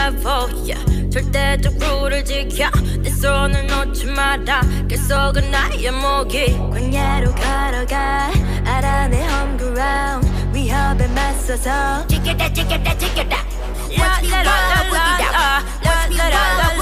level yeah. 절대적으로 지켜 내 손을 놓지 마라 계속은 나의 목이 광야로 걸어가 알아 내 home ground 위협에 맞서서 지켜다 지켜다 지켜다 Watch me roll up with it up Watch me roll up